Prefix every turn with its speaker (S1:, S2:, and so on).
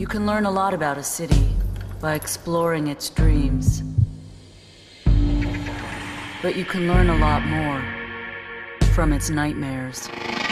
S1: You can learn a lot about a city by exploring its dreams. But you can learn a lot more from its nightmares.